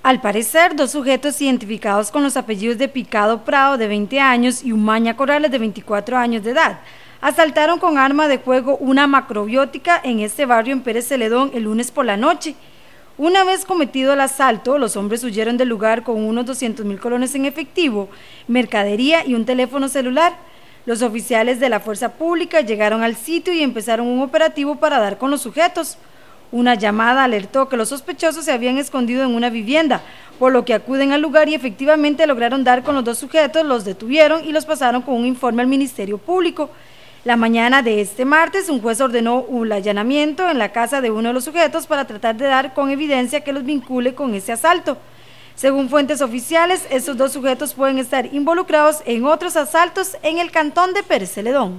Al parecer, dos sujetos identificados con los apellidos de Picado Prado, de 20 años, y Umaña Corrales, de 24 años de edad, asaltaron con arma de fuego una macrobiótica en este barrio en Pérez Celedón el lunes por la noche. Una vez cometido el asalto, los hombres huyeron del lugar con unos 200.000 colones en efectivo, mercadería y un teléfono celular. Los oficiales de la fuerza pública llegaron al sitio y empezaron un operativo para dar con los sujetos. Una llamada alertó que los sospechosos se habían escondido en una vivienda, por lo que acuden al lugar y efectivamente lograron dar con los dos sujetos, los detuvieron y los pasaron con un informe al Ministerio Público. La mañana de este martes, un juez ordenó un allanamiento en la casa de uno de los sujetos para tratar de dar con evidencia que los vincule con ese asalto. Según fuentes oficiales, estos dos sujetos pueden estar involucrados en otros asaltos en el cantón de Pérez Celedón.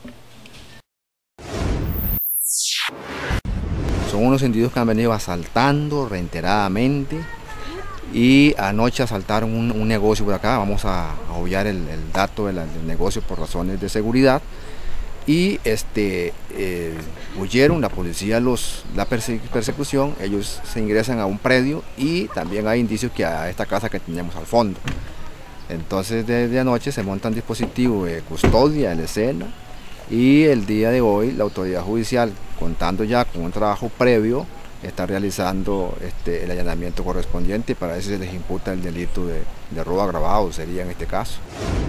Son unos individuos que han venido asaltando reiteradamente y anoche asaltaron un negocio por acá. Vamos a obviar el dato del negocio por razones de seguridad y huyeron, la policía la persecución, ellos se ingresan a un predio y también hay indicios que a esta casa que tenemos al fondo. Entonces desde anoche se montan dispositivos de custodia en la escena y el día de hoy la autoridad judicial, contando ya con un trabajo previo, está realizando el allanamiento correspondiente y para eso se les imputa el delito de robo agravado, sería en este caso.